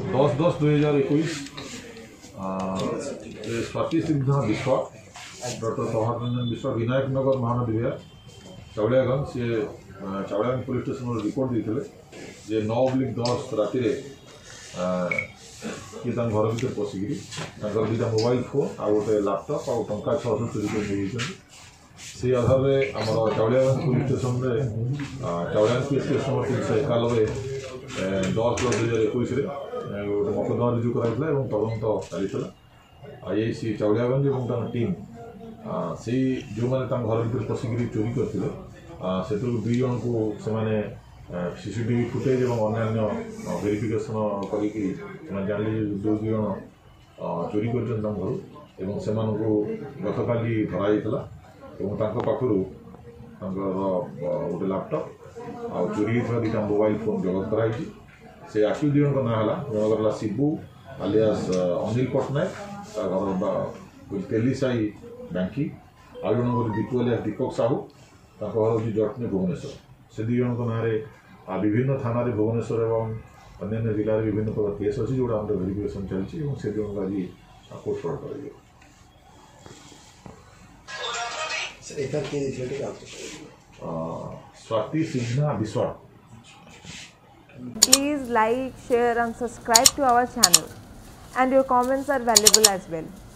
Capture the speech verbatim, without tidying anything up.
दस दस दुई हजार एक स्वाति सिंह विश्वास doctor Sauhard Ranjan Vishwas Vinayak Nagar Mahanadi Vihar Chawadiyaganj C Chawadiyaganj police station report देते जे नौ ब्लिक दस राति कि घर भर पशिकी दुटा मोबाइल फोन आ गए लैपटॉप आ टंका छःश चोरी कर से आधार में आम चावड़ियागंज पुलिस स्टेशन में चावड़ियागंज पी केस नंबर तीन सौ एकानबे दस दस दुई हजार एक गोटे मकदमा रुजु कराइला तदंत चली आई सी चावड़ियागंज और टीम से जो मैंने घर भर पशिकी चोरी करते से दुई जन को से सीसीटीवी फुटेज और अन्य वेरिफिकेशन कर जान जो दुई जन चोरी कर घर से गत काली धरा पाखु गोटे लैपटॉप आ चोरी दुटा मोबाइल फोन जगत कराई से आक्यू दुई जन ना जनकर शिबू आलियास अनिल पट्टनायक घर तेली साई बैंकी आउ जन दीपू आलियास दीपक साहू घर हूँ जटनी भुवनेश्वर से दुई जन ना विभिन्न थाना भुवनेश्वर और अन्य जिले में विभिन्न प्रकार केस अच्छी जोड़ा हमारे वेरिफिकेशन चलती से जन आज कोर्ट फॉर्ड कर स्वाति सिन्हा विश्वास. Please like, share and subscribe to our channel, and your comments are valuable as well.